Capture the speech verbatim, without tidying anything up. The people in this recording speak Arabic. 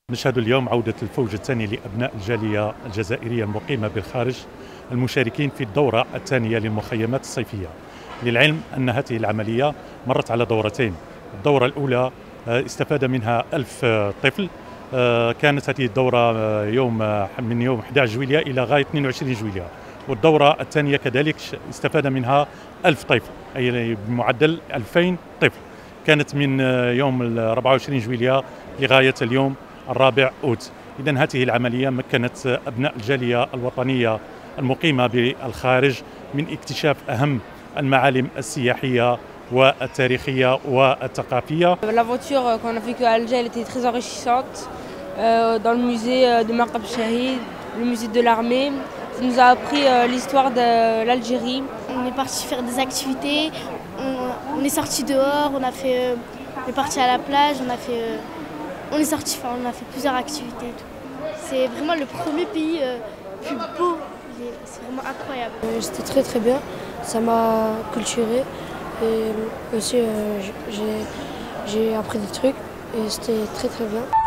نشهد اليوم عودة الفوج الثاني لأبناء الجالية الجزائرية المقيمة بالخارج المشاركين في الدورة الثانية للمخيمات الصيفية. للعلم أن هذه العملية مرت على دورتين. الدورة الأولى استفاد منها ألف طفل، كانت هذه الدورة يوم من يوم أحد عشر جويلية إلى غاية اثنين وعشرين جويلية، والدورة الثانية كذلك استفاد منها ألف طفل، أي بمعدل ألفين طفل، كانت من يوم أربعة وعشرين جويلية لغاية اليوم الرابع أوت. إذن هذه العملية مكنت أبناء الجالية الوطنية المقيمة بالخارج من اكتشاف أهم المعالم السياحية والتاريخية والثقافية. L'aventure qu'on a vécue à Alger, elle était très enrichissante. Euh, dans le musée de Maqab Chahid, le musée de l'armée, ça nous a appris euh, l'histoire de l'Algérie. On est parti faire des activités, on, on est sorti dehors, on a fait, euh, on est parti à la plage, on a fait, euh, on est sorti, enfin, on a fait plusieurs activités. C'est vraiment le premier pays euh, plus beau, c'est vraiment incroyable. Euh, C'était très très bien, ça m'a culturé et aussi euh, j'ai appris des trucs et c'était très très bien.